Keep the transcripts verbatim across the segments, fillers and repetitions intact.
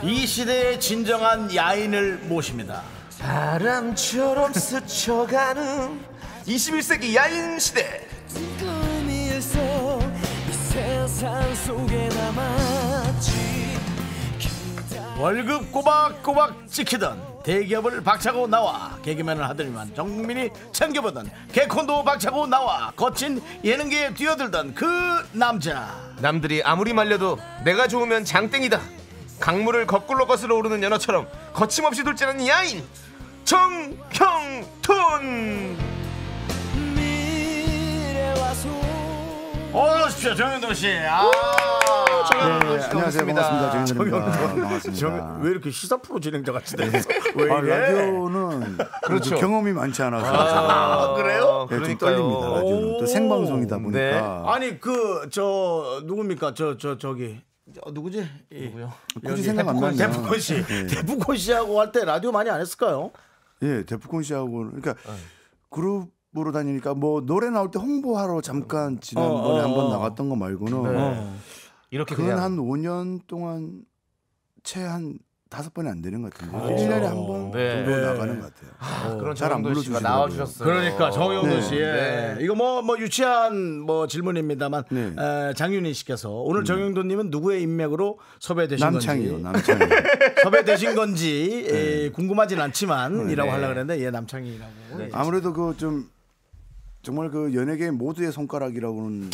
이 시대의 진정한 야인을 모십니다. 바람처럼 스쳐가는 이십일 세기 야인 시대. 월급 꼬박꼬박 찍히던 대기업을 박차고 나와 개그맨을 하더니만 정민이 챙겨보던 개콘도 박차고 나와 거친 예능계에 뛰어들던 그 남자. 남들이 아무리 말려도 내가 좋으면 장땡이다. 강물을 거꾸로 거슬러 오르는 연어처럼 거침없이 돌진하는 야인 정형돈. 어서 오십시오, 정영돈씨. 아, 정영돈 씨, 안녕하세요, 반갑습니다. 정영돈입니다. 반갑습니다. 정, 왜 이렇게 시사 프로 진행자 같이 됐어? 왜 아, 이래? 라디오는 그렇죠. 경험이 많지 않아서 아, 그래요? 네, 좀 떨립니다. 라디오는 또 생방송이다 보니까. 네. 아니 그 저 누굽니까? 저 저 저기 저, 누구지? 누구요? 굳이 생각 안 나네요. 대프콘 씨, 네. 대프콘 씨하고 할 때 라디오 많이 안 했을까요? 예, 대프콘 씨하고 그러니까 그룹으로 다니니까 뭐 노래 나올 때 홍보하러 잠깐 지난번에 어, 어, 한번 어. 나갔던 거 말고는 네. 이렇게 그건 그냥 한 오 년 동안 채 한 다섯 번이 안 되는 것 같은데 일 년에 한 번 네. 정도 네. 나가는 것 같아요. 아, 그런 잘안 정영돈 씨가 불러주시더라고요. 나와주셨어요. 그러니까 정영돈 네. 씨, 네. 이거 뭐 뭐 유치한 뭐 질문입니다만 네. 에, 장윤희 씨께서 오늘 정영돈님은 누구의 인맥으로 섭외되신 남창이요, 건지 남창이. 섭외되신 건지 에, 궁금하진 않지만이라고 하려고 그랬는데 예 남창이라고. 네. 아무래도 그 좀 정말 그 연예계 모두의 손가락이라고는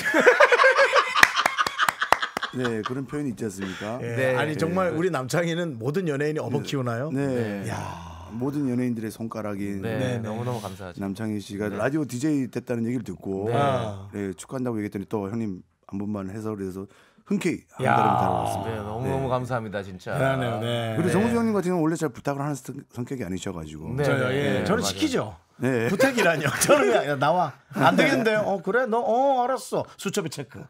네 그런 표현이 있지 않습니까? 예, 네. 아니 정말 우리 남창이는 모든 연예인이 업어 키우나요? 네. 야. 모든 연예인들의 손가락인 네, 네, 네. 너무너무 감사하죠. 남창희 씨가 라디오 디제이 됐다는 얘기를 듣고 네. 네, 축하한다고 얘기했더니 또 형님 한 번만 해설을 해서 흔쾌히 한 야. 달은 다뤄봤습니다. 네, 너무너무 감사합니다 진짜. 대단해요. 네. 그리고 정우주 형님 같은 경우는 원래 잘 부탁을 하는 성- 성격이 아니셔가지고 네. 저요, 예. 네, 저는 맞아요. 시키죠. 네. 부탁이라뇨. 저는 그냥 야, 나와. 안 되겠는데요. 어 그래 너 어 알았어. 수첩에 체크.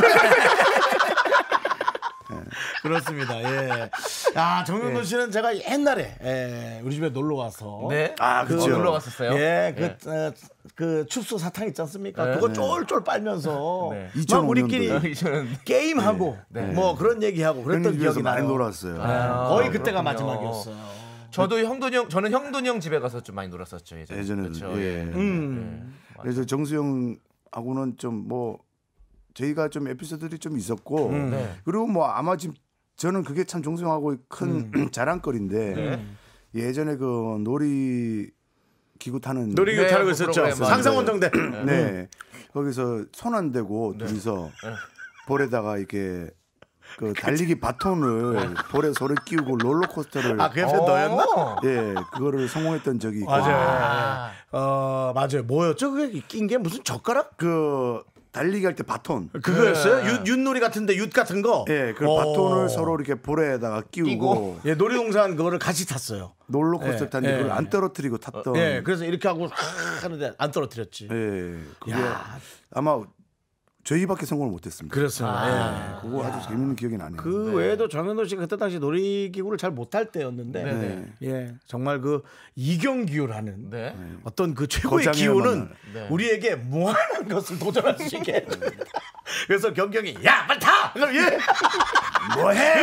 그렇습니다. 예. 아 정영돈 씨는 제가 옛날에 예, 우리 집에 놀러 와서 네. 아, 그거 그쵸. 놀러 갔었어요. 예, 그, 예. 어, 그 춥수 사탕 있지 않습니까? 네. 그거 쫄쫄 빨면서 네. 막 이천오 우리끼리 년도에. 이제는 게임하고 네. 뭐 그런 얘기하고 그랬던 형님 집에서 기억이 많이 나요. 놀았어요. 아, 거의 그때가 그렇군요. 마지막이었어요. 저도 형돈 형 저는 형돈 형 집에 가서 좀 많이 놀았었죠 예전에. 예전에는, 그렇죠. 예. 음. 네. 그래서 정수영하고는 좀 뭐 저희가 좀 에피소드들이 좀 있었고 네. 그리고 뭐 아마 지금 저는 그게 참 정수영하고 큰 자랑거리인데 네. 예전에 그 놀이 기구 타는 놀이기구 네, 타고 그 있었죠. 프로그램 상상원정대. 네 거기서 손 안 대고 네. 둘이서 볼에다가 이렇게 그 달리기 바톤을 볼에 소리 끼우고 롤러코스터를 아, 그 옆에 너였나? 예 그거를 성공했던 적이 있고 맞아요. 아. 어, 맞아요. 뭐였죠? 그게 낀 게 무슨 젓가락? 그 달리기 할 때 바톤 그거였어요? 네. 윷, 윷놀이 같은데 윷 같은 거? 예, 그 어. 바톤을 서로 이렇게 볼에다가 끼우고 끼고. 예, 놀이동산 그거를 같이 탔어요. 롤러코스터 예, 탔는데 예. 그걸 안 떨어뜨리고 탔던 예, 그래서 이렇게 하고 하- 하는데 안 떨어뜨렸지. 예, 그게 야. 아마 저희밖에 성공을 못했습니다. 그렇습니다. 아. 그거 아주 재밌는 기억이 나네요. 그 외에도 정현돈 씨가 그때 당시 놀이기구를 잘 못할 때였는데, 네네. 예, 정말 그 이경규라는 네. 어떤 그 최고의 거장의 기후는 만날. 네. 우리에게 무한한 것을 도전할 수 있게 해줍니다. 그래서 경경이 야 빨리 타! 그럼 예! 뭐해?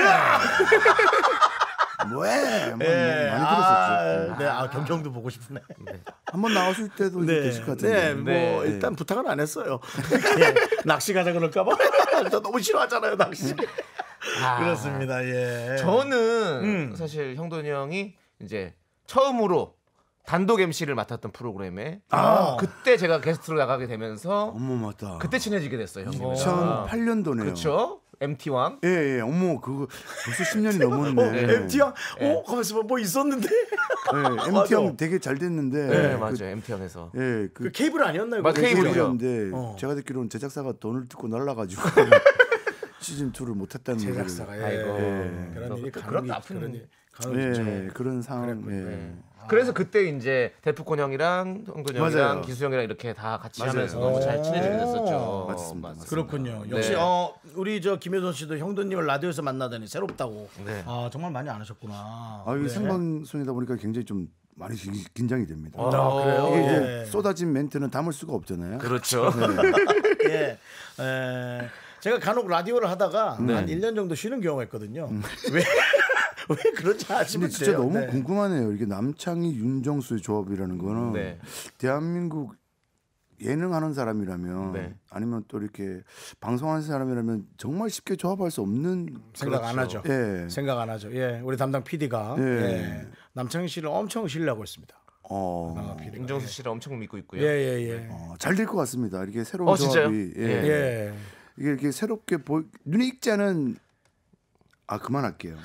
뭐해? 뭐, 예. 많이 들었었죠. 아, 네, 아 경경도 보고 싶네. 한번 나왔을 때도 이제 네, 되실 것 네, 같은데. 뭐 네. 일단 부탁은 안 했어요. 예, 낚시 가자 그럴까봐. 저 너무 싫어하잖아요 낚시. 아. 그렇습니다. 예. 저는 음. 사실 형돈이 형이 이제 처음으로 단독 엠시를 맡았던 프로그램에 아. 그때 제가 게스트로 나가게 되면서 어머 맞다. 그때 친해지게 됐어요 형님. 이천팔 년도네요. 그렇죠. 엠티 왕. 예, 예. 어머 그거 벌써 십 년이 넘었네. 어, 엠티야? 어, 가만있어 봐. 뭐 있었는데. 예, 맞아. 엠티 형 되게 잘 됐는데. 네, 그, 맞아요. 엠티 왕에서. 예, 그 그 케이블 아니었나요? 맞아, 그거? 케이블이죠. 케이블이었는데 어. 제가 듣기로는 제작사가 돈을 뜯고 날라가지고 시즌 이를 못했다는 제작사가 예. 아이고. 예. 그런 일이 그런 간혹 나쁜 그런 일 간혹 예, 있죠. 그런 상황. 예. 네. 그래서 그때 이제 데프콘 형이랑 형돈 형이랑 맞아요. 기수 형이랑 이렇게 다 같이 맞아요. 하면서 너무 잘 친해지게 됐었죠. 맞습니다. 맞습니다. 그렇군요. 역시 네. 어 우리 저 김효선 씨도 형도님을 라디오에서 만나다니 새롭다고. 네. 아 정말 많이 안 하셨구나. 아, 이게 네. 생방송이다 보니까 굉장히 좀 많이 긴- 긴장이 됩니다. 아, 그래요? 이게 이제 예. 쏟아진 멘트는 담을 수가 없잖아요. 그렇죠. 예. 에, 제가 간혹 라디오를 하다가 네. 한 일 년 정도 쉬는 경우가 있거든요. 왜? 왜 그런지 아시면 근데 진짜 돼요. 너무 네. 궁금하네요. 이게 남창희 윤정수의 조합이라는 거는 네. 대한민국 예능하는 사람이라면 네. 아니면 또 이렇게 방송하는 사람이라면 정말 쉽게 조합할 수 없는 생각 안 그렇죠. 하죠. 예. 생각 안 하죠. 예, 우리 담당 피디가 예. 예. 남창희 씨를 엄청 신뢰하고 있습니다. 어, 윤정수 씨를 엄청 믿고 있고요. 예예예. 예, 예. 어, 잘 될 것 같습니다. 이렇게 새로운 어, 진짜요? 조합이 예. 예. 예. 이게 이렇게 새롭게 보 눈에 익지 않은 아 그만할게요.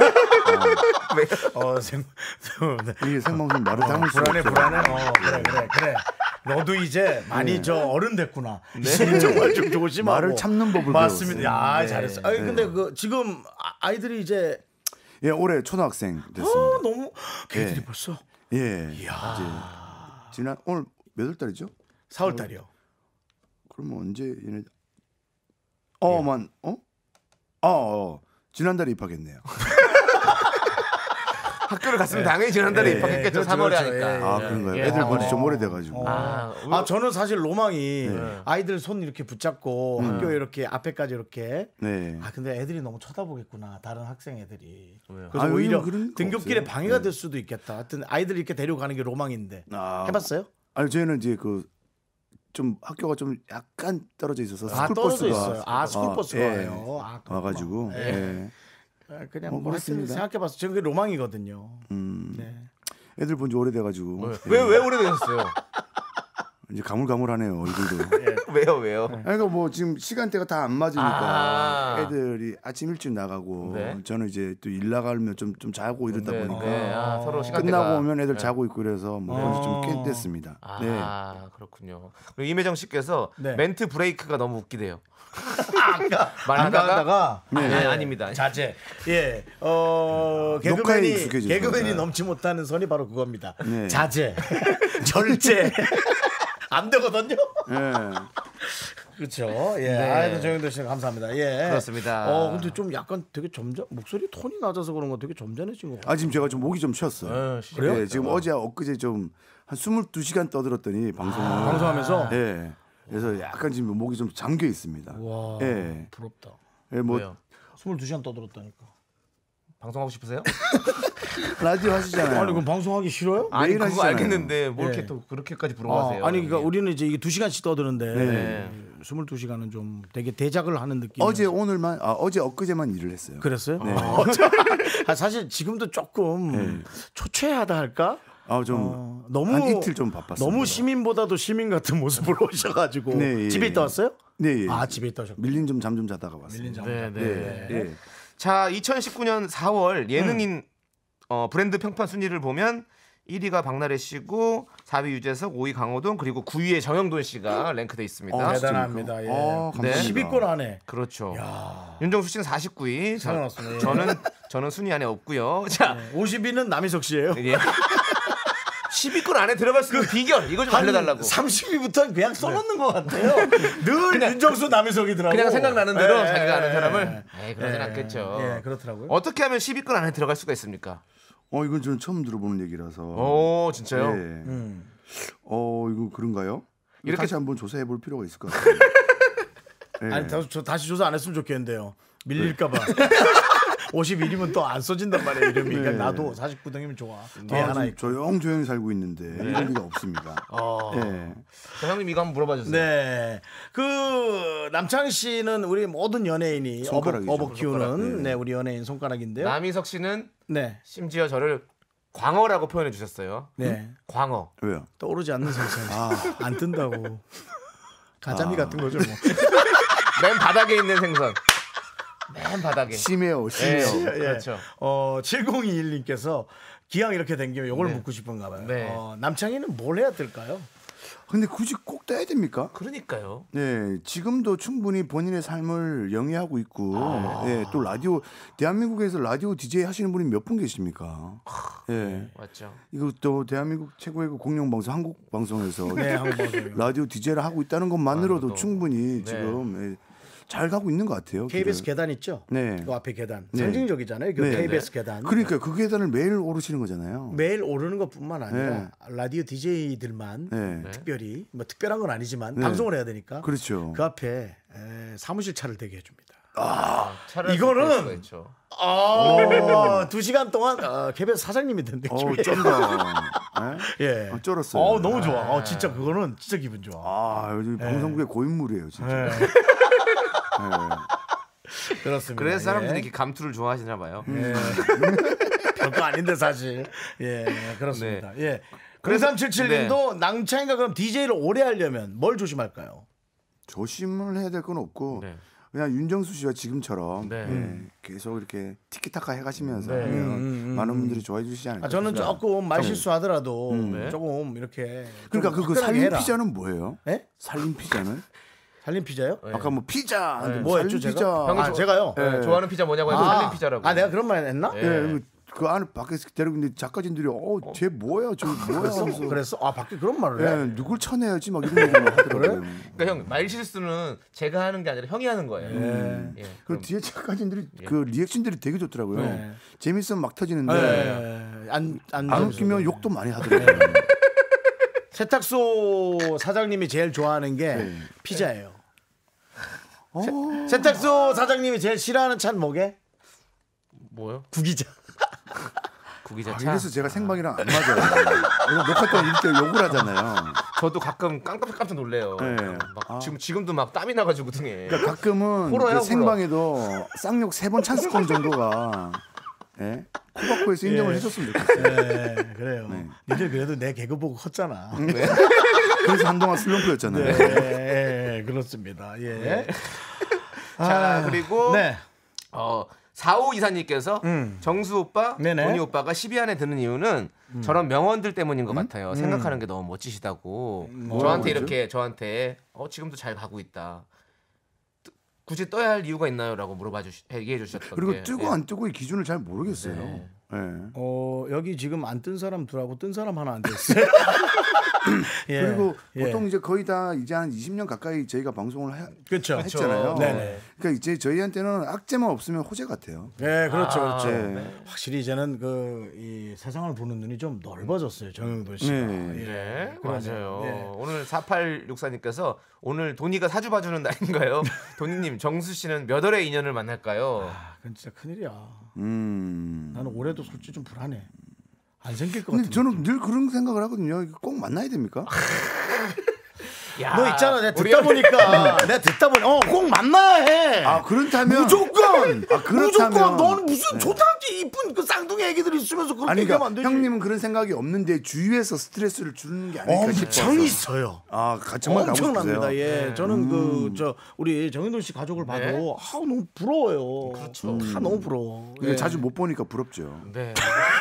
어, 생, 이게 생방송 말을 담을 수 불안해 없죠. 불안해. 어, 그래 그래 그래. 너도 이제 많이 네. 저 어른 됐구나. 이제 정말 좀 조심하고. 말을 참는 법을 맞습니다. 배웠어요. 야, 네. 잘했어. 아니 근데 그 지금 아- 아이들이 이제 예, 올해 초등학생 됐습니다. 어, 너무 걔들이 예. 벌써 예. 이제 지난 오늘 몇 월 달이죠? 사월 달이요. 그러면 언제 얘네 어만 어? 어, 어. 지난달에 입학했네요. 학교를 갔으면 당연히 지난달에 예, 입학했겠죠. 그렇죠, 삼월에 그렇죠. 하니까. 예, 아 예. 그런가요? 예, 애들 삼월에. 본지 좀 오래돼가지고. 아, 아 저는 사실 로망이 네. 아이들 손 이렇게 붙잡고 학교에 이렇게 앞에까지 이렇게 네. 아 근데 애들이 너무 쳐다보겠구나 다른 학생 애들이 왜요? 그래서 아유, 오히려 그런 거 등굣길에 없어요. 방해가 네. 될 수도 있겠다. 하여튼 아이들 이렇게 데리고 가는 게 로망인데 아, 해봤어요? 아니 저희는 이제 그 좀 학교가 좀 약간 떨어져 있어서 아 떨어져 스쿨버스가 있어요. 아 스쿨버스가 예. 와요. 아, 그렇구나. 와가지고 예. 예. 아, 그냥 뭐 뭐 하여튼 그렇습니다. 생각해봐서 저는 그게 로망이거든요. 음, 네. 애들 본지 오래돼가지고 예. 왜, 왜 오래되셨어요? 이제 가물가물하네요 얼굴도. 왜요, 왜요? 아니, 그러니까 뭐 지금 시간대가 다 안 맞으니까 아. 애들이 아침 일찍 나가고 네. 저는 이제 또 일 나가면 좀 좀 자고 이러다 네, 보니까 네. 아, 서로 시간대가 끝나고 오면 애들 네. 자고 있고 그래서 뭐 본지 좀 깬댔습니다. 아, 네. 그렇군요. 그리고 임혜정 씨께서 네. 멘트 브레이크가 너무 웃기대요. 아까 말하다가 하다가 아, 네, 아닙니다. 자제. 예. 어, 녹화에 개그맨이 익숙해져서. 개그맨이 네. 넘지 못하는 선이 바로 그겁니다. 네. 자제. 절제. 안 되거든요. 예. 그렇죠. 예. 네. 아이고 정영도 씨 감사합니다. 예. 그렇습니다. 어, 근데 좀 약간 되게 점잖 목소리 톤이 낮아서 그런 거 되게 점잖해진 것 같아요. 아 지금 제가 좀 목이 좀 쉬었어요. 어, 그래요? 네, 지금 어제 엊그제 좀 한 스물두 시간 떠들었더니 방송을 방송하면서 예. 그래서 약간 지금 목이 좀 잠겨 있습니다. 와. 예. 부럽다. 예, 뭐 왜요? 스물두 시간 떠들었다니까. 방송하고 싶으세요? 라디오 하시잖아요. 아니 그럼 방송하기 싫어요? 아니 매일 그거 하시잖아요. 알겠는데 뭐 이렇게 예. 또 그렇게까지 아, 부러워하세요? 아니 그러니까 형님? 우리는 이제 이게 두 시간씩 떠드는데 네. 스물두 시간은 좀 되게 대작을 하는 느낌. 어제 오늘만 아 어제 엊그제만 일을 했어요. 그랬어요? 네. 어, 아, 사실 지금도 조금 초췌하다 할까? 아 좀 어, 너무 한 이틀 좀 바빴습니다. 너무 시민보다도 시민 같은 모습으로 오셔가지고 네, 예, 집에 있다 예. 왔어요? 네, 예. 아 집에 있다 오셨고. 밀린 좀 잠 좀 자다가 왔어요. 밀린 잠. 네, 네. 예. 예. 자, 이천십구 년 사월 예능인 어, 브랜드 평판 순위를 보면 일 위가 박나래 씨고 사 위 유재석, 오 위 강호동 그리고 구 위에 정영돈 씨가 랭크돼 있습니다. 어, 대단합니다. 예. 아, 감사합니다. 십 위권 안에. 그렇죠. 야. 윤정수 씨는 사십구 위. 자, 생각났어요. 예. 저는 저는 순위 안에 없고요. 자, 오십 위는 남희석 씨예요. 예. 십 위권 안에 들어갈 수 있는 비결 이거 좀 알려달라고. 삼십 위부터는 그냥 써놓는 것 같아요. 늘 윤정수 남희석이더라고. 그냥 생각나는 대로 예, 자기가 아는 예, 사람을. 예. 에이, 그러진 예, 않겠죠. 예, 그렇더라고요. 어떻게 하면 십 위권 안에 들어갈 수가 있습니까? 어 이건 저는 처음 들어보는 얘기라서. 오, 진짜요? 예. 음. 어 이거 그런가요? 이렇게- 다시 한번 조사해 볼 필요가 있을 것 같아요. 예. 아니 다시, 저, 다시 조사 안 했으면 좋겠는데요. 밀릴까봐. 오십일 위면 또 안 써진단 말이에요 이름이. 그러니까 네. 나도 사십구 등이면 좋아. 뒤에 아, 하나 지금 있고. 조용조용히 살고 있는데 이럴 리가 없습니다. 어. 예. 자, 형님 이거 한번 물어봐 주세요. 네, 그 남창희 씨는 우리 모든 연예인이 어복, 손가락이죠. 어복 키우는 손가락, 네. 네 우리 연예인 손가락인데요. 남희석 씨는 네, 심지어 저를 광어라고 표현해 주셨어요. 네 광어. 왜요? 떠오르지 않는 생선. 안 뜬다고. 가자미 아. 같은 거죠 뭐. 맨 바닥에 있는 생선. 맨 바닥에. 심해요, 예, 심해요. 예. 그렇죠. 어 칠공이일 님께서 기왕 이렇게 된 김에 이걸 네. 묻고 싶은가 봐요. 네. 어, 남창희는 뭘 해야 될까요? 근데 굳이 꼭 떠야 됩니까? 그러니까요. 네, 지금도 충분히 본인의 삶을 영위하고 있고, 아. 예, 또 라디오 대한민국에서 라디오 디제이 하시는 분이 몇 분 계십니까? 예, 맞죠. 이거 또 대한민국 최고의 그 공영방송 한국 방송에서 네, 한번 보세요. 라디오 디제이를 하고 있다는 것만으로도 아, 또. 충분히 네. 지금 예, 잘 가고 있는 것 같아요. 케이비에스 길을. 계단 있죠? 네. 그 앞에 계단. 네. 상징적이잖아요. 그 네. 케이비에스 계단. 그러니까 그 계단을 매일 오르시는 거잖아요. 매일 오르는 것뿐만 아니라 라디오 디제이들만 네. 특별히 뭐 특별한 건 아니지만 네. 방송을 해야 되니까 그렇죠. 그 앞에 에, 사무실 차를 대게 해줍니다. 차를 이거는- 쓸 수가 있죠. 아, 두 시간 동안 아, 케이비에스 사장님이 된 어, 느낌이에요. 쩐다. 예. 어, 쩔었어요. 어, 너무 좋아. 어, 진짜 그거는 진짜 기분 좋아. 아, 요즘 방송국의 고인물이에요, 진짜. 예. 네. 그렇습니다. 그래서 사람들이 예. 이렇게 감투를 좋아하시나 봐요. 예. 별거 아닌데 사실. 예, 그렇습니다. 예. 공삼칠칠님도 네. 낭창이가 그럼 디제이를 오래 하려면 뭘 조심할까요? 조심을 해야 될 건 없고 네. 그냥 윤정수 씨와 지금처럼 네. 예, 계속 이렇게 티키타카 해가시면서 네. 하면 음, 음, 많은 분들이 좋아해 주시지 않을까. 아, 저는 싶습니다. 조금 말 실수하더라도 네. 조금 이렇게 그러니까 좀 그, 그 화끈하게 살림 해라. 피자는 뭐예요? 예? 살림 피자는? 살림 피자요? 네. 아까 뭐 피자, 네. 뭐 뭐 살림 했죠, 피자. 제가? 형이 아, 저- 제가요? 네, 좋아하는 피자 뭐냐고 해서 살림 피자라고. 아, 내가 그런 말 했나? 예. 예, 그, 그 안에 밖에서 데리고 있는데 작가진들이 어, 쟤 뭐야, 저 뭐야 그랬어? 하면서 그랬어? 아, 밖에 그런 말을 해? 예, 누굴 쳐내야지 막 이런 얘기를 하더라고요. 그러니까 형 말 실수는 제가 하는 게 아니라 형이 하는 거예요. 예. 그 그럼 뒤에 작가진들이 그 리액션들이 되게 좋더라고요. 네. 재밌으면 막 터지는데 예. 안, 안, 안 웃기면 욕도 많이 하더라고요. 세탁소 사장님이 제일 좋아하는 게 네. 피자예요. 어. 세, 세탁소 사장님이 제일 싫어하는 차는 뭐게? 뭐요? 구기자. 구기자 아, 차. 이래서 제가 생방이랑 안 맞아요. 이거 녹화 때 이렇게 욕을 하잖아요. 저도 가끔 깜짝깜짝 놀래요. 네. 막 아. 지금 지금도 막 땀이 나가지고 등에. 그러니까 가끔은 호러야, 그 호러. 생방에도 쌍욕 세 번 찬스권 정도가 예? 코바코에서 인정을 예. 해줬으면 좋겠어요. 네, 그래요. 니들 그래도 내 개그 보고 컸잖아. 네, 그래서 한동안 슬럼프였잖아요. 예, 그렇습니다. 예. 자 그리고 네. 어 사오이사님께서 정수 오빠, 네네. 도니 오빠가 십 위 안에 드는 이유는 저런 명언들 때문인 것 같아요. 생각하는 게 너무 멋지시다고. 저한테 이렇게 저한테 어 지금도 잘 가고 있다. 뜨- 굳이 떠야 할 이유가 있나요?라고 물어봐 주시 얘기해 주셨던 그리고 게. 뜨고 예. 안 뜨고의 기준을 잘 모르겠어요. 네. 예. 어, 여기 지금 안 뜬 사람 둘하고 뜬 사람 하나 안 됐어요. 예. 그리고 예. 보통 이제 거의 다 이제 한 이십 년 가까이 저희가 방송을 해, 그렇죠. 했잖아요. 네네. 그러니까 이제 저희한테는 악재만 없으면 호재 같아요. 네, 그렇죠, 그렇죠. 네. 확실히 이제는 그 이 세상을 보는 눈이 좀 넓어졌어요, 정영돈 씨가. 네. 예. 네, 그러네요. 맞아요. 예. 오늘 사팔육사님께서 오늘 도니가 사주 봐주는 날인가요? 도니님, 정수 씨는 몇 월에 인연을 만날까요? 아, 그건 진짜 큰일이야. 음. 나는 올해도 솔직히 좀 불안해. 안 생길 것 근데 같은. 저는 늘 그런 생각을 하거든요. 이거 꼭 만나야 됩니까? 야, 너 있잖아, 내가 우리 듣다 형- 보니까 내가 듣다 보니 어꼭 만나야 해. 아 그렇다면 무조건. 아, 그렇다면- 무조건. 넌 무슨 네. 초등학교 이쁜 그 쌍둥이 애기들 있으면서 그렇게 아니 얘기하면 안 그러니까 되지. 형님은 그런 생각이 없는데 주위에서 스트레스를 주는 게 아닐까 싶어서. 엄청 있어요. 아 가- 정말 가고 엄청납니다. 싶으세요? 예, 저는 그 저 우리 정인돈 씨 가족을 봐도 네. 아 너무 부러워요. 그렇죠. 다 너무 부러워. 이거 예. 자주 못 보니까 부럽죠. 네.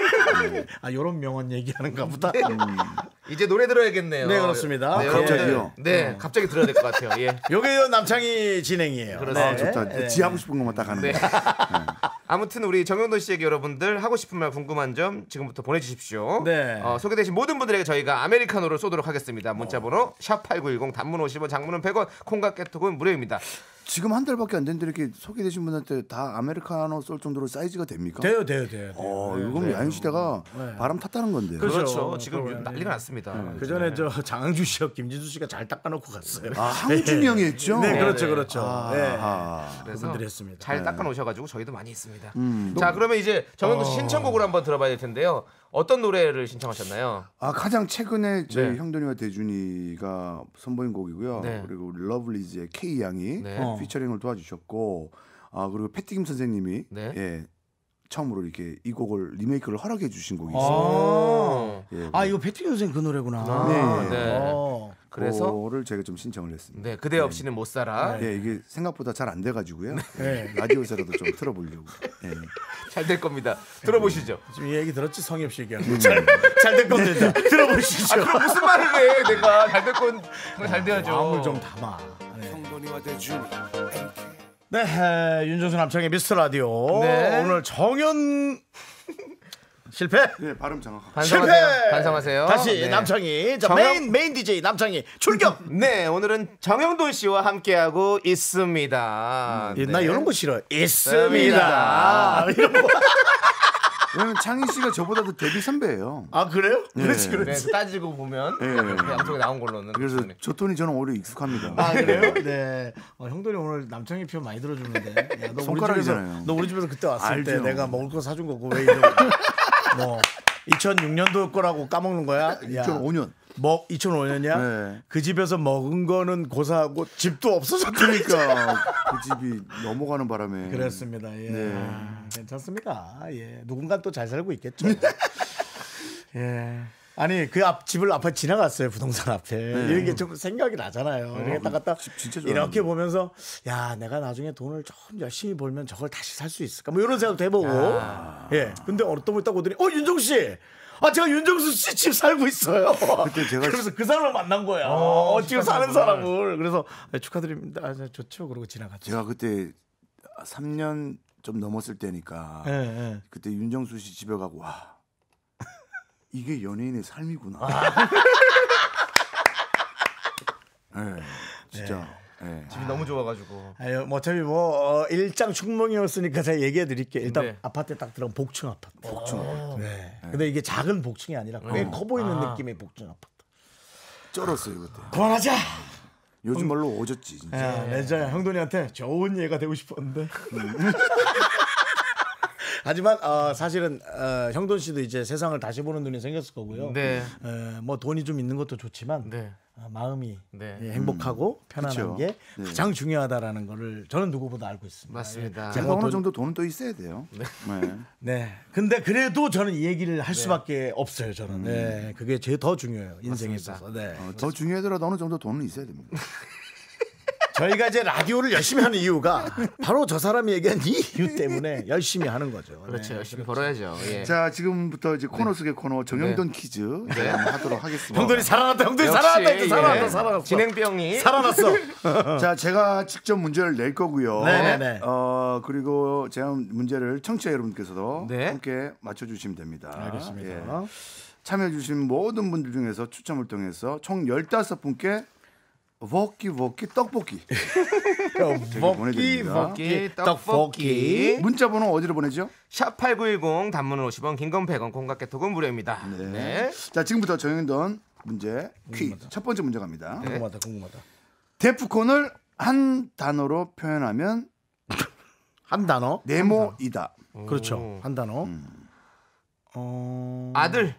아 이런 명언 얘기하는가 보다. 이제 노래 들어야겠네요. 네, 그렇습니다. 네, 아, 갑자기요? 여러분들, 네, 갑자기 들어야 될 것 같아요. 예. 요게 남창희 진행이에요. 그렇습니다. 아 좋다. 네. 지 하고 싶은 것만 딱 하는 네. 거. 아무튼 우리 정영돈 씨에게 여러분들 하고 싶은 말 궁금한 점 지금부터 보내주십시오. 네. 어, 소개되신 모든 분들에게 저희가 아메리카노를 쏘도록 하겠습니다. 문자번호 샵 팔구일공 단문 오십 원 장문은 백 원 콩과 깨톡은 무료입니다. 지금 한 달밖에 안 됐는데 이렇게 소개되신 분한테 다 아메리카노 쏠 정도로 사이즈가 됩니까? 돼요, 돼요, 돼요. 어, 이건 야인 시대가 바람 탔다는 건데. 그렇죠. 그렇죠. 지금 그러면, 난리가 났습니다. 그 전에 저 장항주 씨와 김진수 씨가 잘 닦아놓고 갔어요. 아 항준이 형이 했죠. 네, 그렇죠, 네. 그렇죠. 아, 네. 아. 그래서 그분들이 했습니다. 잘 닦아 놓으셔가지고 저희도 많이 있습니다. 음. 자, 그러면 이제 정영돈 씨 어. 신청곡을 한번 들어봐야 될 텐데요. 어떤 노래를 신청하셨나요? 아 가장 최근에 저희 네. 형돈이와 대준이가 선보인 곡이고요. 네. 그리고 우리 러블리즈의 K 양이 네. 어. 피처링을 도와주셨고, 아 그리고 패티김 선생님이 네. 예 처음으로 이렇게 이 곡을 리메이크를 허락해 주신 곡이 아. 있어요. 오. 예, 아 이거 패티 선생 그 노래구나. 아, 네. 어. 그래서 그거를 제가 좀 신청을 했습니다. 네, 그대 없이는 못 살아. 예, 이게 생각보다 잘 안 돼가지고요. 네. 라디오에서라도 좀 틀어보려고. 예. 잘 될 겁니다. 들어보시죠. 지금 이 얘기 들었지 성엽 씨 얘기하는 거. 잘될 겁니다. 들어보시죠. 아, 그럼 무슨 말을 해? 내가 잘 될 건 잘 돼야죠. 마음을 좀 담아. 네. 네, 에, 윤정수 남창의 미스터 라디오. 네. 오늘 정연 실패. 네, 발음 정확하게. 반성하세요. 실패. 반성하세요. 다시 네. 남창희. 자, 정연- 메인 메인 디제이 남창희 출격. 네, 오늘은 정영돈 씨와 함께하고 있습니다. 예, 나 네. 이런 거 싫어. 있습니다. 있습니다. 이런 거. 왜냐면 창희 씨가 저보다도 데뷔 선배예요. 아 그래요? 네. 그렇지 네, 그렇지. 따지고 보면 네. 그 양쪽에 나온 걸로는 그래서 그렇죠. 저 톤이 저는 오히려 익숙합니다. 아 그래요? 네. 어, 형들이 오늘 남창희 표 많이 들어주는데. 야, 너 우리 집에서 손가락이잖아요. 너 우리 집에서 그때 왔을 때 알죠. 내가 먹을 거 사준 거고 왜 이런 뭐 이천육 년도 거라고 까먹는 거야? 야, 이천오 년. 뭐 이천오 년이야? 네. 그 집에서 먹은 거는 고사하고 집도 없어서 그러니까 그 집이 넘어가는 바람에. 그렇습니다. 예. 네. 아, 괜찮습니다. 예. 누군가 또 잘 살고 있겠죠. 예. 아니 그 앞 집을 앞에 지나갔어요 부동산 앞에 이런 게 좀 생각이 나잖아요. 이렇게 딱 갖다 집 진짜 이렇게 좋아하는데. 보면서 야 내가 나중에 돈을 좀 열심히 벌면 저걸 다시 살 수 있을까 뭐 이런 생각도 해보고 예. 근데 어떤 분이 딱 오더니 어 윤정 씨. 아 제가 윤정수 씨 집 살고 있어요. 그때 제가 그래서 그 사람을 만난 거야. 어, 어, 지금 사는 축하드립니다. 사람을. 그래서 아, 축하드립니다. 아, 좋죠. 그러고 지나갔죠. 제가 그때 삼 년 좀 넘었을 때니까 예, 예. 그때 윤정수 씨 집에 가고 와 이게 연예인의 삶이구나. 네, 진짜. 네. 집이 너무 좋아가지고. 아유, 뭐 어차피 뭐 어, 일장 충몽이었으니까 제가 얘기해 드릴게요. 일단 네. 아파트에 딱 들어간 복층 아파트. 복층 아파트. 네. 근데 이게 작은 복층이 아니라 꽤 커 보이는 아. 느낌의 복층 아파트. 쩔었어요 그때. 그만하자. 요즘 말로 오졌지 진짜. 야, 내자 형돈이한테 좋은 예가 되고 싶었는데. 하지만 어, 사실은 어, 형돈 씨도 이제 세상을 다시 보는 눈이 생겼을 거고요. 네. 에, 뭐 돈이 좀 있는 것도 좋지만 네. 어, 마음이 네. 예, 행복하고 편안한 그쵸. 게 네. 가장 중요하다라는 거를 저는 누구보다 알고 있습니다. 맞습니다. 예. 제가 제가 어느 돈- 정도 돈은 또 있어야 돼요. 네. 네. 근데 그래도 저는 이 얘기를 할 수밖에 없어요. 저는. 네. 그게 제일 더 중요해요. 인생에 맞습니다. 있어서. 네. 어, 더 중요하더라도 어느 정도 돈은 있어야 됩니다. 저희가 이제 라디오를 열심히 하는 이유가 바로 저 사람이 얘기한 이 이유 때문에 열심히 하는 거죠. 그렇죠. 네. 열심히 벌어야죠. 예. 자 지금부터 이제 코너 속의 코너 정영돈 퀴즈 네. 한번 하도록 하겠습니다. 형돈이 살아났다. 형돈이 역시, 살아났다. 이제 살아났다. 예. 살아났어. 진행병이 살아났어. 자 제가 직접 문제를 낼 거고요. 네네네. 어 그리고 제가 문제를 청취자 여러분께서도 네. 함께 맞춰주시면 됩니다. 알겠습니다. 예. 참여해주신 모든 분들 중에서 추첨을 통해서 총 열다섯 분께 먹기 먹기 떡볶이 먹기 보내드립니다. 먹기 떡볶이. 떡볶이. 문자 번호 어디로 보내죠? 샵팔구일공 단문은 오십 원, 긴건 백 원, 콩깍개톡은 무료입니다. 네. 네. 자 지금부터 정영돈 문제 퀴즈 첫 번째 문제 갑니다. 네. 궁금하다. 궁금하다. 데프콘을 한 단어로 표현하면 한 단어? 네모이다. 그렇죠. 오. 한 단어. 어... 아들.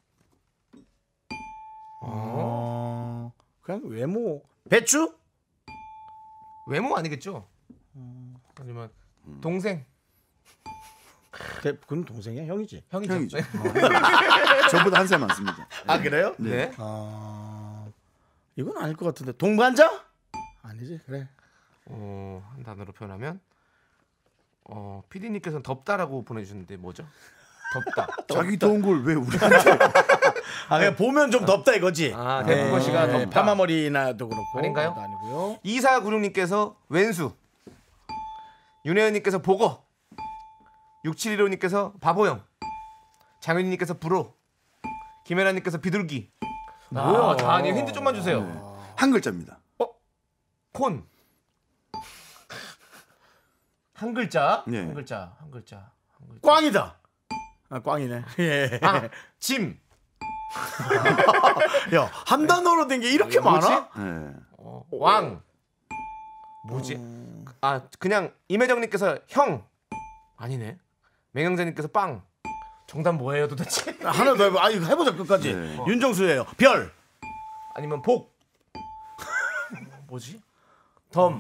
어... 그냥 외모. 배추? 외모 아니겠죠? 하지만 동생. 대- 그건 동생이야? 형이지? 형이죠. 형이죠. 네. 저보다 한 살 많습니다. 아 그래요? 네. 아 이건 아닐 것 같은데 동반자? 아니지 그래. 어, 한 단어로 표현하면 어, 피디님께서는 덥다라고 보내주셨는데 뭐죠? 덥다. 자기 더운 걸 왜 우리한테? 아 그냥 보면 좀 덥다 이거지. 아, 대부분 씨가 덥다. 파마머리나도 그렇고 아닌가요? 그것도 아니고요. 이사구육님께서 왼수, 윤혜연님께서 보거, 육칠일오님께서 바보형, 장윤희님께서 불호, 김혜란님께서 비둘기. 뭐야? 다 아니에요. 힌트 좀만 주세요. 한 글자입니다. 콘. 한 글자. 네. 한 글자. 한 글자. 한 글자. 꽝이다. 아 꽝이네. 예. 아, 짐. 야한 단어로 된 게 이렇게 뭐지? 많아? 네. 어, 왕. 뭐지? 아, 그냥 임혜정님께서 형. 아니네. 맹영자님께서 빵. 정답 뭐예요 도대체? 하나 더 해봐. 아 이거 해보자 끝까지. 네. 윤정수예요. 별. 아니면 복. 뭐지? 덤.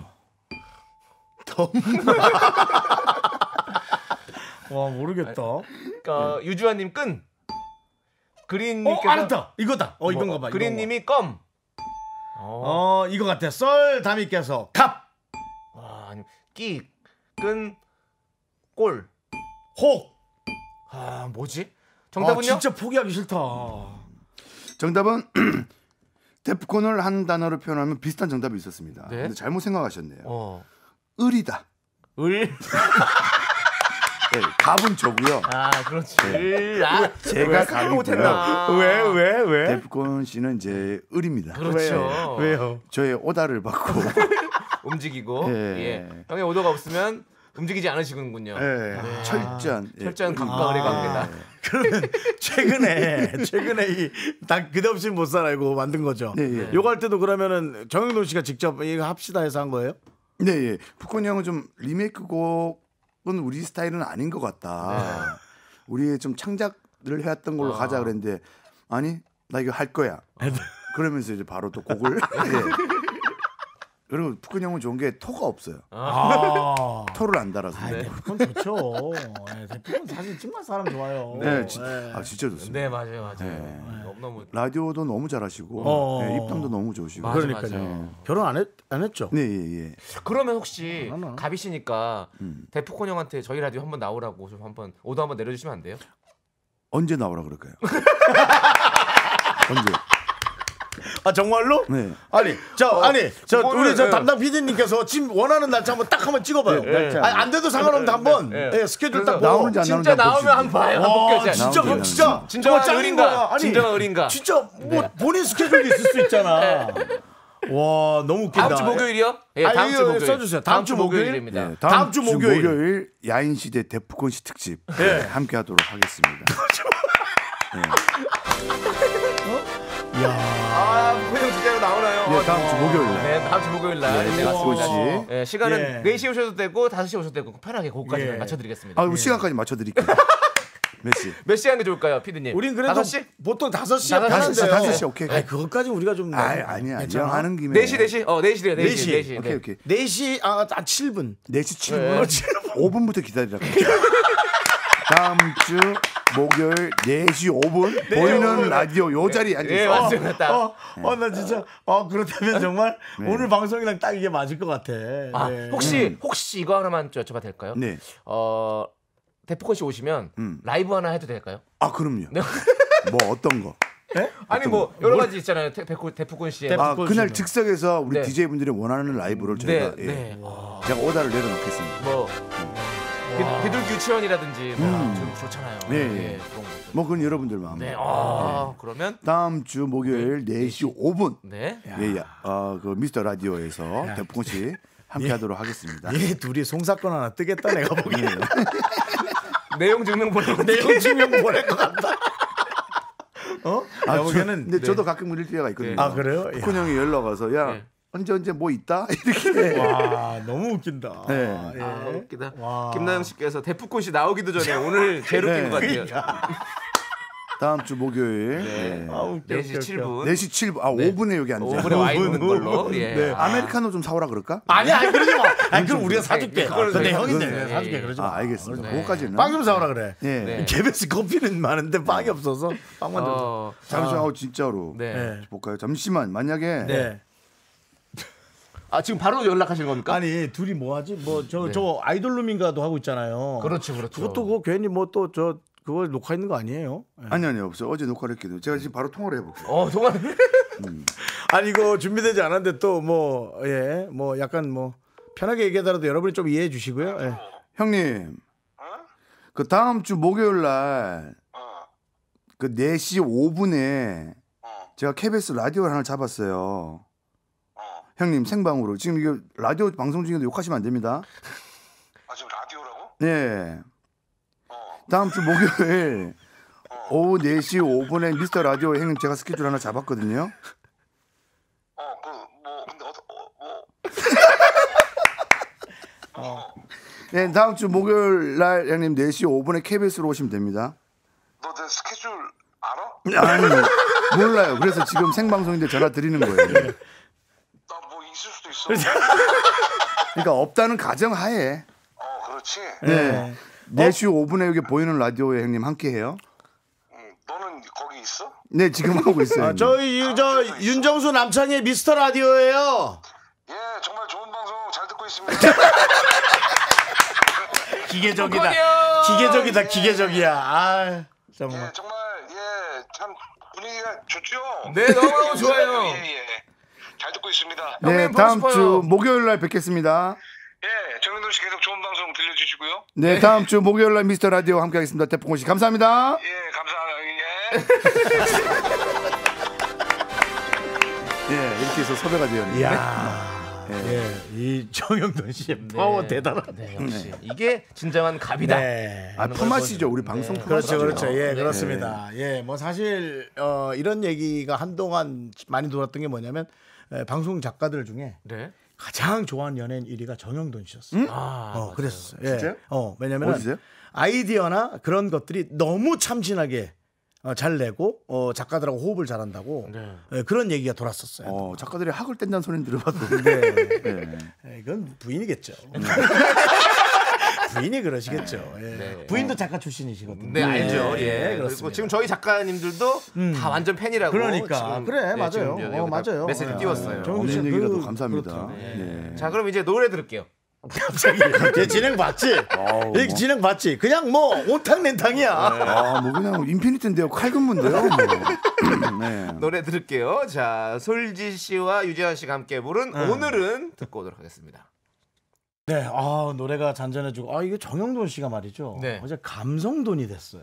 와 모르겠다. 어 어, 유주환님 끈. 그린님께서 알았다. 이거다. 어 이건가 봐. 뭐, 그린님이 껌. 어. 어 이거 같아. 썰 담이께서 갑. 아, 아니 끼. 끈. 꼴. 혹. 아, 뭐지? 아, 정답은요? 진짜 포기하기 싫다. 정답은 데프콘을 한 단어로 표현하면 비슷한 정답이 있었습니다. 네? 근데 잘못 생각하셨네요. 어. 을이다. 을. 네, 갑은 저고요. 아, 그렇지. 을. 아, 제가 생각 갑이고요. 못했나? 왜 왜 왜? 데프콘 씨는 이제 을입니다. 그렇죠. 왜요? 저의 오다를 받고 움직이고. 예. 예. 형의 오도가 없으면 움직이지 않으시는군요. 네. 네. 철저한 예. 철저한 각광의 관계다. 그러면 최근에 최근에 이다 그대없이 못 살아 이거 만든 거죠. 네, 예. 요거 할 때도 그러면은 정영돈 씨가 직접 이거 합시다 해서 한 거예요? 네, 예. 푸콘이 형은 좀 리메이크 곡은 우리 스타일은 아닌 것 같다. 우리의 좀 창작을 해왔던 걸로 아. 가자 그랬는데 아니 나 이거 할 거야. 그러면서 이제 바로 또 곡을 예. 그리고 푸콘이 형은 좋은 게 토가 없어요. 아, 토를 안 달아서. 네. 대표건 좋죠. 네, 대표건 사실 정말 사람 좋아요. 네, 진, 네. 아 진짜 좋습니다. 네 맞아요 맞아요. 네. 너무너무 라디오도 너무 잘하시고 어. 네, 입담도 너무 좋으시고. 맞아, 그러니까요. 맞아. 결혼 안, 했, 안 했죠? 네, 예, 예. 그러면 혹시 하나? 가비 씨니까 음. 데프콘 형한테 저희 라디오 한번 나오라고 좀 한번 오도 한번 내려주시면 안 돼요? 언제 나오라 그럴까요? 언제? 아 정말로? 네. 아니 저 어, 아니 저 그거는, 우리 저 예. 담당 피디님께서 지금 원하는 날짜 한번 딱 한번 찍어봐요. 네, 날짜. 아니, 안 돼도 상관없는데 한번 예. 예, 스케줄 딱 그래서 보고. 나오는지 안 진짜 나오는지 나오면 보시죠. 한번 봐요. 한번 와, 볼게요. 진짜 나오는지 그 안 진짜 나오는지. 진정한 정말 짱인 거야. 의리인가? 아니, 진정한 의리인가? 진짜 뭐 본인 스케줄도 있을 수 있잖아. 와 너무 웃긴다. 다음 주 목요일이요? 예, 아니, 다음 주 이거 목요일. 써주세요. 다음 주 목요일? 목요일입니다. 네, 다음 주 목요일. 목요일 야인시대 데프콘 씨 특집 네. 함께 하도록 하겠습니다. 야. 아, 목요일 진짜로 나오나요? 네, 다음 주 목요일 날. 네, 다음 주 목요일 날. 네, 데프콘 맞습니다. 씨. 예, 시간은 예. 네 시 오셔도 되고 다섯 시 오셔도 되고 편하게 그거까지 예. 맞춰드리겠습니다. 아, 우리 시간까지 맞춰드릴게요. 몇 시? 몇 시 하는 게 좋을까요, 피디님? 우린 그래도 다섯 시? 보통 다섯 시에 다섯 시, 하는데요. 다섯 시, 오케이. 아니 그것까지 우리가 좀 아, 아니야. 괜찮아? 이왕 하는 김에. 네 시, 네 시? 어, 네 시래요, 네 네 시. 시. 네 시. 오케이, 네. 오케이. 네 시 아, 아 칠 분. 네 시 칠 네. 분. 오 분부터 기다리라. 다음 주 목요일 네 시 오 분 보이는 라디오 요 자리에 앉아서 예, 맞습니다. 딱. 어, 어, 나 진짜, 어, 그렇다면 정말 오늘 방송이랑 딱 이게 맞을 것 같아. 아, 네. 혹시 혹시 이거 하나만 좀 여쭤봐도 될까요? 네. 어, 데프콘 씨 오시면 음. 라이브 하나 해도 될까요? 아, 그럼요. 네. 뭐 어떤 거? 아니 뭐 여러 가지 있잖아요. 데- 데프 데프콘 씨의 데프- 아, 데프콘 그날 씨는. 즉석에서 우리 네. 디제이분들이 원하는 라이브를 네, 저희가 예. 네. 제가 오다를 내려놓겠습니다. 뭐 비- 비둘기 유치원이라든지 뭐 음. 좀 좋잖아요. 네, 예, 예. 그런 것들. 뭐 그건 여러분들 마음. 네. 아, 그러면 다음 주 목요일 네 시 오 분 네. 예, 야, 어, 그 미스터 라디오에서 데프콘 씨 함께 하도록 하겠습니다. 얘 둘이 송사건 하나 뜨겠다, 내가 보기에는. 내용 증명 보내고 내용 증명 보낼 것 같다. 어? 아, 내가 저, 보기에는. 근데 저도 가끔 그럴 때가 있거든요. 아, 그래요? 푸콘 형이 연락 와서 야 네. 언제 언제 뭐 있다 이렇게. 와, 너무 웃긴다. 네. 예. 아, 웃기다. 와. 김나영 씨께서 데프콘 씨 나오기도 전에 오늘 제일 웃긴 네. 것 같아요. 그러니까. 다음 주 목요일 네. 아, 웃겨, 네 시 웃겨, 칠 웃겨. 분. 네 시 칠 분. 아, 오 분에 여기 앉아. 오 분에 와 있는 걸로. 예. 네. 아, 아메리카노 좀 사오라 그럴까? 아니야, 아니, 그러지 마. 아니, 그럼 우리가 사줄게. 네, 그거는 근데 저희가 형인데 그거는, 내가 사줄게. 예, 그러지 아, 마. 알겠습니다. 네. 그거까지는. 빵 좀 사오라 그래. 예. 네. 케이비에스 커피는 많은데 빵이 없어서 빵만 좀. 어, 잠시만, 어, 진짜로. 네. 네. 볼까요? 잠시만. 만약에 네. 아, 지금 바로 연락하시는 겁니까? 아니 둘이 뭐 하지? 뭐 저 네. 저 아이돌룸인가도 하고 있잖아요. 그렇죠, 그렇죠. 그것도 그거 괜히 뭐 또 저 그거 녹화 있는 거 아니에요? 네. 아니 아니 없어요. 어제 녹화를 했거든요. 제가 지금 바로 통화를 해볼게요. 어, 정말. 아니 이거 준비되지 않았는데 또 뭐 예, 뭐 약간 뭐 편하게 얘기하더라도 여러분이 좀 이해해 주시고요. 예. 형님, 그 다음 주 목요일 날 그 네 시 오 분에 제가 케이비에스 라디오를 하나 잡았어요. 형님 생방으로 지금 이거 라디오 방송 중인데 욕하시면 안 됩니다. 아 지금 라디오라고? 네. 어. 다음 주 목요일 오후 네 시 오 분에 미스터 라디오 형님 제가 스케줄 하나 잡았거든요. 어 그 뭐 근데 어, 어, 뭐. 네, 다음 주 목요일 날 형님 네 시 오 분에 케이비에스로 오시면 됩니다. 너 내 스케줄 알아? 아니 몰라요. 그래서 지금 생방송인데 전화 드리는 거예요. 나 뭐 있을 수도 있어. 그러니까 없다는 가정하에 어 그렇지. 네. 네 시 오 분에 여기 보이는 라디오에 형님 함께 해요. 응, 너는 거기 있어? 네, 지금 하고 있어요. 아, 형님. 저희 유- 저 윤정수 남창의 미스터 라디오예요. 예 정말 좋은 방송 잘 듣고 있습니다. 기계적이다. 그거요. 기계적이다. 기계적이야. 아 정말. 예 정말 예참 분위기가 좋죠. 네, 너무너무 좋아요. 예예. 잘 듣고 있습니다. 네, 형님 다음 보고 싶어요. 주 목요일 날 뵙겠습니다. 예 정윤돈 씨 계속 좋은 방송 들려주시고요. 네, 다음 주 목요일 날 미스터 라디오 함께 하겠습니다. 태풍호 씨 감사합니다. 예 감사합니다. 예. 예, 이렇게 해서 섭외가 되었네요. 이야. 예, 이 정영돈 씨의 파워 네. 대단하네. 네, 역시 이게 진정한 갑이다. 네. 아, 품앗이죠. 우리 방송 네. 품앗이죠. 그렇죠, 그렇죠. 예, 네. 그렇습니다. 예, 뭐 사실 어, 이런 얘기가 한동안 많이 돌았던 게 뭐냐면 에, 방송 작가들 중에 네. 가장 좋아하는 연예인 일 위가 정영돈 씨였어요. 음? 아, 어, 맞아요. 그랬어요. 예. 진짜요? 어, 왜냐면 어디세요? 아이디어나 그런 것들이 너무 참신하게 어, 잘 내고 어, 작가들하고 호흡을 잘한다고 네. 예, 그런 얘기가 돌았었어요. 어, 작가들이 학을 뗀다는 소리는 들어봤는데. 네. 네. 예, 이건 부인이겠죠. 부인이 그러시겠죠. 예. 네. 부인도 작가 출신이시거든요. 네, 알죠. 예, 예. 그리고 그렇습니다. 지금 저희 작가님들도 다 완전 팬이라고. 그러니까 지금, 그래 네, 맞아요. 지금 여기 어, 여기다 맞아요. 메시지 예. 띄웠어요. 정영돈 씨 없는 얘기라도 그- 감사합니다. 그렇죠. 네. 자, 그럼 이제 노래 들을게요. 갑자기 얘 진행 봤지? 어우, 얘 뭐. 진행 봤지? 그냥 뭐 온탕 냉탕이야. 아, 뭐 그냥 인피니트인데요. 칼군무인데요. 뭐. 네. 노래 들을게요. 자, 솔지 씨와 유재환 씨가 함께 부른 오늘은 듣고 오도록 하겠습니다. 네, 아 노래가 잔잔해지고 아 이게 정영돈 씨가 말이죠. 네. 어제 감성돈이 됐어요.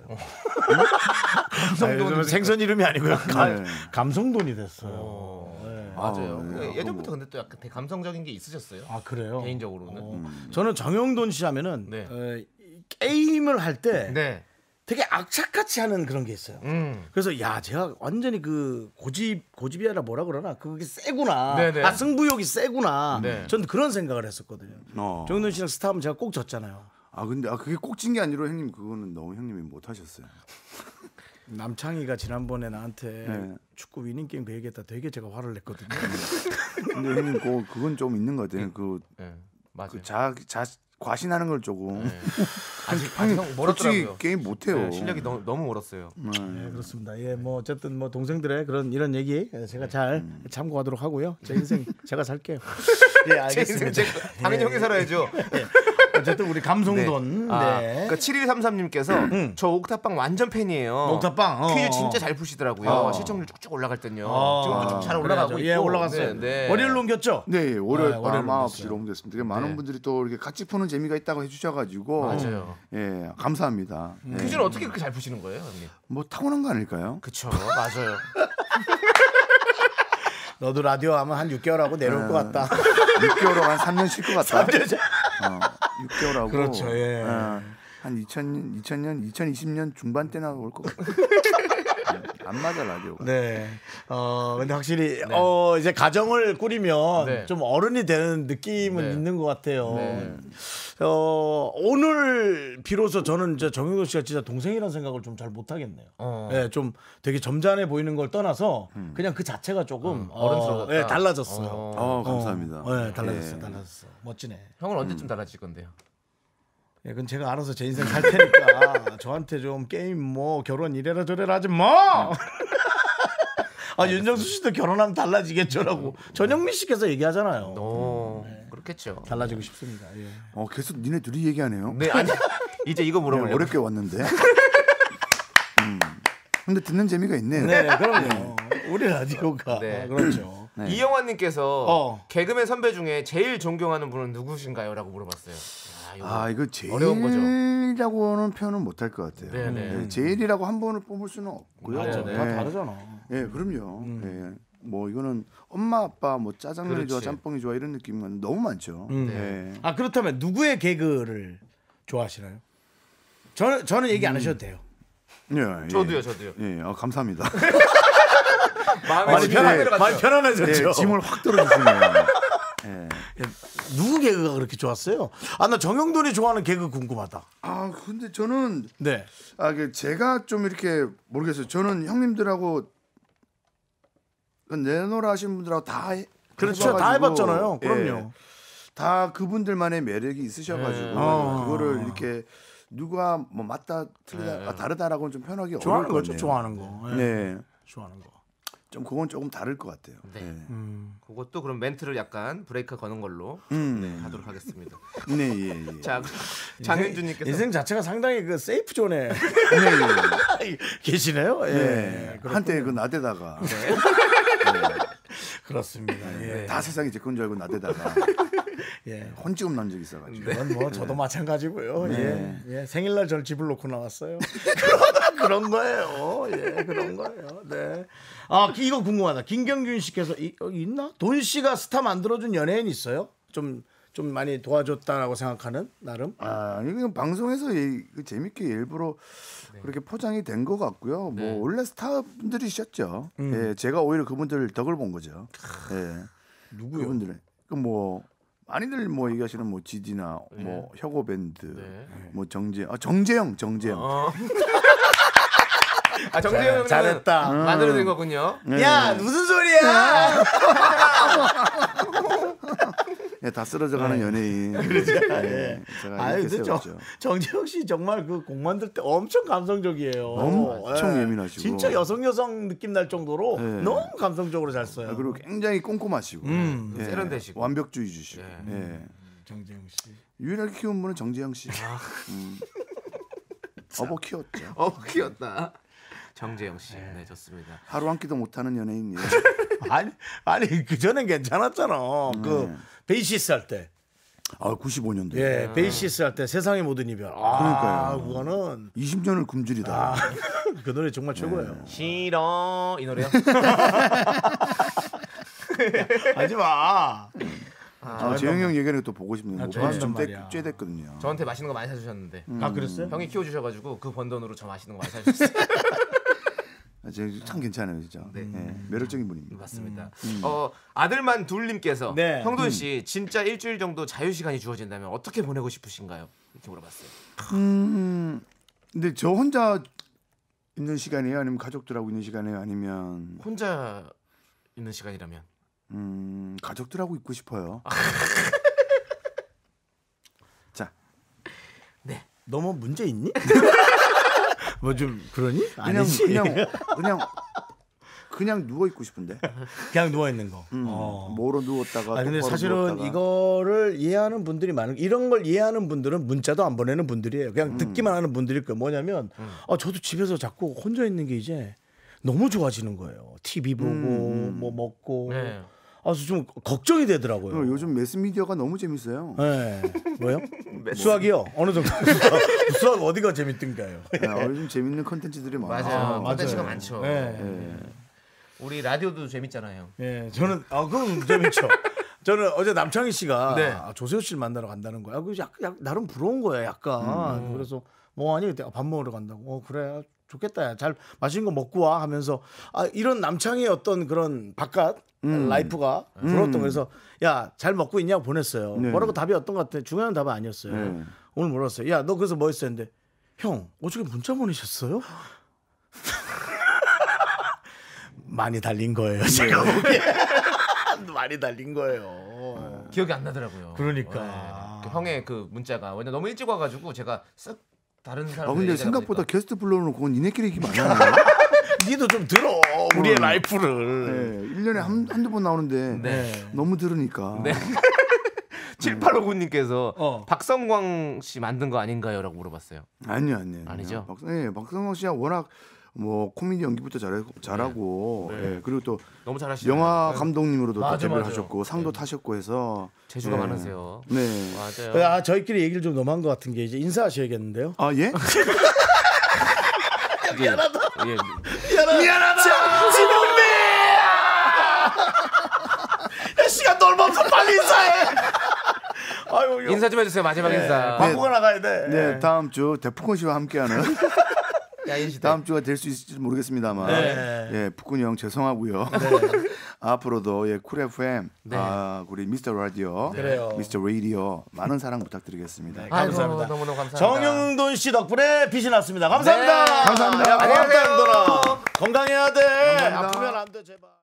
감성돈 감성돈 생선 이름이 아니고요. 가- 네. 감성돈이 됐어요. 어, 네. 맞아요. 아, 네. 그 예전부터 근데 또 약간 되게 감성적인 게 있으셨어요. 아 그래요? 개인적으로는. 어, 저는 정영돈 씨 하면은 네. 어, 이 게임을 할 때 네. 되게 악착같이 하는 그런 게 있어요. 음. 그래서 야 제가 완전히 그 고집 고집이 아니라 뭐라 그러나 그게 세구나. 네네. 아 승부욕이 세구나. 네. 저는 그런 생각을 했었거든요. 어. 정영돈 씨랑 스타하면 제가 꼭 졌잖아요. 아 근데 아 그게 꼭 찐 게 아니라 형님 그거는 너무 형님이 못 하셨어요. 남창희가 지난번에 나한테 네. 축구 위닝 게임 그 얘기했다 되게 제가 화를 냈거든요. 근데 형님 그 그건 좀 있는 것 같아요. 그, 네. 맞아요. 그 자, 자 과신하는 걸 조금. 네. 아직 아직 형 솔직히 멀었더라고요. 게임 못 해요. 네, 실력이 너무 너무 멀었어요. 네, 그렇습니다. 예, 뭐 어쨌든 뭐 동생들의 그런 이런 얘기 제가 잘 참고하도록 하고요. 제 인생 제가 살게요. 예, 제 인생 알겠습니다. 제- 당연히 형이 살아야죠. 어쨌든 우리 감성돈. 네. 아, 그러니까 칠일삼삼님께서 저 옥탑방 완전 팬이에요. 옥탑방, 어, 퀴즈 어. 진짜 잘 푸시더라고요. 어. 시청률 쭉쭉 올라갈 땐요. 어. 지금도 쭉 잘 올라가고 그래야죠. 있고. 예, 올라갔어요. 네, 네. 월요일로 옮겼죠? 네, 예, 월요일 아, 밤 월요일로 아홉 시로 옮겼어요. 옮겼습니다. 그러니까 많은 네. 분들이 또 이렇게 같이 푸는 재미가 있다고 해주셔가지고 맞아요. 예, 감사합니다. 예. 퀴즈는 어떻게 그렇게 잘 푸시는 거예요, 형님? 뭐 타고난 거 아닐까요? 그쵸, 맞아요. 너도 라디오 하면 한 육 개월 하고 내려올 것 같다. 육 개월 하고 한 삼 년 쉴 것 같다. 어, 육 개월 하고 그렇죠, 예. 어, 한 이천 년, 이천 년, 이천이십 년 중반 때나 올 것 같아. 안 맞아 라디오가. 네. 어 근데 확실히 어 이제 가정을 꾸리면 네. 좀 어른이 되는 느낌은 네. 있는 것 같아요. 네. 어 오늘 비로소 저는 이제 정영돈 씨가 진짜 동생이라는 생각을 좀 잘 못하겠네요. 어. 예, 좀 되게 점잖해 보이는 걸 떠나서 그냥 그 자체가 조금 어, 어른스러웠다. 예, 달라졌어요. 어. 어, 감사합니다. 어, 예, 달라졌어, 예. 달라졌어. 멋지네. 형은 언제쯤 달라질 건데요? 예, 그건 제가 알아서 제 인생 살 테니까 저한테 좀 게임 뭐 결혼 이래라 저래라 하지 마. 아 윤정수 씨도 결혼하면 달라지겠죠라고 전영미 씨께서 얘기하잖아요. 어, 그렇겠죠. 달라지고 싶습니다. 예. 어, 계속 니네 둘이 얘기하네요. 네, 아니 이제 이거 네, 물어보려고. 어렵게 왔는데. 음. 근데 듣는 재미가 있네요. 네, 그럼요. 우리 라디오가 네. 그렇죠. 네. 이영환님께서 어. 개그맨 선배 중에 제일 존경하는 분은 누구신가요?라고 물어봤어요. 아, 이거 아, 이거 어려운 거죠. 제일이라고는 표현은 못할 것 같아요. 네, 네. 네, 제일이라고 한 번을 뽑을 수는 없고요. 맞아, 네. 다 다르잖아. 예, 그럼요. 예. 뭐 이거는 엄마 아빠 뭐 짜장면이 좋아, 그렇지. 짬뽕이 좋아 이런 느낌은 너무 많죠. 음. 예. 아 그렇다면 누구의 개그를 좋아하시나요? 저는 저는 얘기 안 하셔도 돼요. 예, 예. 저도요, 저도요. 예, 아, 감사합니다. 마음에 많이 짐이 편안 확 내려갔죠. 많이 편안해졌죠. 예, 짐을 확 들어주시네요. 예. 누구 개그가 그렇게 좋았어요? 아 나 정영돈이 좋아하는 개그 궁금하다. 아, 근데 저는 네. 아, 그 제가 좀 이렇게 모르겠어요. 저는 형님들하고 그 내노라 하신 분들하고 다 해- 그렇죠. 다 해봐가지고, 해봤잖아요. 예, 그럼요. 다 그분들만의 매력이 있으셔가지고 네. 아. 그거를 이렇게 누가 뭐 맞다 틀리다 네. 아, 다르다라고는 좀 편하게 좋아하는 어려울 것 거죠. 같네요. 좋아하는 거. 예. 네, 좋아하는 거. 좀 그건 조금 다를 것 같아요. 네. 네, 음. 그것도 그럼 멘트를 약간 브레이크 거는 걸로 음. 네, 하도록 하겠습니다. 네, 예, 예. 자, 장현주님께서 인생 자체가 상당히 그 세이프 존에 네, 예. 계시네요. 예. 네. 그렇군요. 한때 그 나대다가 그렇습니다. 예. 다 세상이 제 건 줄 알고 나대다가 예. 혼쭐 난 적이 있어가지고. 그건 뭐 저도 마찬가지고요. 네. 예. 예. 생일날 절 집을 놓고 나왔어요. 그런 거예요. 예, 그런 거예요. 네. 아, 이거 궁금하다. 김경준 씨께서 이, 어, 있나? 돈 씨가 스타 만들어준 연예인 있어요? 좀, 좀 많이 도와줬다라고 생각하는 나름? 아, 이건 방송에서 예, 재밌게 일부러 네. 그렇게 포장이 된 것 같고요. 뭐 네. 원래 스타분들이셨죠. 음. 예, 제가 오히려 그분들 덕을 본 거죠. 예. 누구요? 그분들은 그뭐 많이들 뭐 얘기하시는 뭐 지디나 네. 뭐 혁오 밴드, 네. 뭐 정재, 아 정재영, 정재영. 어. 아 정재영 형님 잘했다. 만들어낸 거군요. 네. 야, 무슨 소리야? 예, 다 쓰러져가는 연예인. 그렇죠. 예, 제가 아유, 이렇게 근데 정, 세웠죠. 정재영 씨 정말 그 곡 만들 때 엄청 감성적이에요. 엄청 예. 예민하시고. 진짜 여성 여성 느낌 날 정도로 네. 너무 감성적으로 잘 써요. 아, 그리고 굉장히 꼼꼼하시고 음. 예, 세련되시고. 완벽주의주시고 예. 예. 정재영 씨. 유일하게 키운 분은 정재영 씨. 음. 어버 키웠죠. 어 귀엽다. 정재영 씨, 네 좋습니다. 하루 한 끼도 못하는 연예인이에요. 아니 아니 그 전엔 괜찮았잖아. 그 베이시스 할 때. 아, 구십오 년도. 예, 베이시스 할 때 세상의 모든 이별. 아, 그러니까요. 그거는 이십 년을 굶주리다. 아, 그 노래 정말 최고예요. 싫어 이 노래요? 하지 마. 아, 재영이 형 얘기하는 또 보고 싶네요. 아, 뭐 좋아한단 좀 말이야. 쬐 됐거든요. 저한테 맛있는 거 많이 사주셨는데 아, 그랬어요? 형이 키워주셔가지고 그 번 돈으로 저 맛있는 거 많이 사주셨어요. 아, 참 괜찮아요, 진짜. 네. 예, 매력적인 분입니다. 맞습니다. 어 아들만 둘님께서 네. 형돈 씨 진짜 일주일 정도 자유 시간이 주어진다면 어떻게 보내고 싶으신가요? 이렇게 물어봤어요. 음, 근데 저 혼자 있는 시간이에요, 아니면 가족들하고 있는 시간이에요, 아니면 혼자 있는 시간이라면 음, 가족들하고 있고 싶어요. 자, 너 뭐 문제 있니? 뭐 좀 그러니? 그냥 아니지. 그냥 그냥 그냥 누워 있고 싶은데. 그냥 누워 있는 거. 음, 어. 뭐로 누웠다가. 아 근데 똑바로 사실은 누웠다가. 이거를 이해하는 분들이 많은 이런 걸 이해하는 분들은 문자도 안 보내는 분들이에요. 그냥 음. 듣기만 하는 분들일 거예요. 뭐냐면 아 저도 집에서 자꾸 혼자 있는 게 이제 너무 좋아지는 거예요. 티비 보고 음. 뭐 먹고. 네. 아 좀 걱정이 되더라고요. 어, 요즘 매스미디어가 너무 재밌어요. 네. 뭐요? 수학이요? 어느 정도? 수학 어디가 재밌던가요? 아, 요즘 재밌는 컨텐츠들이 많아요. 맞아요. 맞아요. 컨텐츠가 많죠. 네. 예. 우리 라디오도 재밌잖아요. 예, 저는 아 그건 재밌죠. 저는 어제 남창희 씨가 네. 아, 조세호 씨를 만나러 간다는 거야. 그 약간, 약간 나름 부러운 거예요, 약간. 그래서 뭐 아니 그때 밥 먹으러 간다고. 어 그래 좋겠다. 야. 잘 맛있는 거 먹고 와 하면서 아 이런 남창희의 어떤 그런 바깥 음. 라이프가 부러웠던 음. 그래서 야 잘 먹고 있냐고 보냈어요. 네. 뭐라고 답이 어떤 것 같아. 중요한 답은 아니었어요. 네. 오늘 물었어요. 야 너 그래서 뭐 했어 했는데 형 어저께 문자 보내셨어요? 많이 달린 거예요. 제가 보기에 많이 달린 거예요. 기억이 안 나더라고요. 그러니까. 네. 그 형의 그 문자가 왜냐 너무 일찍 와가지고 제가 쓱 다른 사람. 아 근데 생각보다 게스트 불러놓고 니네끼리 얘기 많이 하네. 니도 좀 들어 우리의 어. 라이프를. 네, 일 년에 한, 한두 번 나오는데 네. 너무 들으니까. 네. 칠팔오구님께서 어. 박성광 씨 만든 거 아닌가요?라고 물어봤어요. 아니요, 아니요. 아니죠? 박, 네, 박성광 씨가 워낙 뭐 코미디 연기부터 잘하고, 잘하고 네. 예, 그리고 또 너무 잘하시네요. 영화 네. 감독님으로도 또 맞아, 데뷔를 맞아. 하셨고 상도 네. 타셨고 해서 재주가 예. 많으세요. 네. 맞아요. 아 저희끼리 얘기를 좀 너무한 것 같은 게 이제 인사하셔야겠는데요. 아 예? 미안하다. 예. 미안하다. 지범미. 야 시간 너무 없어 빨리 인사해. 아유 인사 좀 해주세요. 마지막 인사. 광고가 나가야 돼. 네, 다음 주 데프콘 씨와 함께하는 야인 시대. 다음 주가 될 수 있을지 모르겠습니다만, 네. 예, 북군이 형 죄송하고요. 앞으로도 예, 쿨 에프엠, 네. 아, 우리 미스터 라디오, 그래요. 미스터 라디오 많은 사랑 부탁드리겠습니다. 네. 아이고, 감사합니다. 너무너무 감사합니다. 정영돈 씨 덕분에 빛이 났습니다. 감사합니다. 네. 감사합니다. 야, 고맙다 안녕히 형돈아. 가세요. 건강해야 돼. 감사합니다. 아프면 안 돼 제발.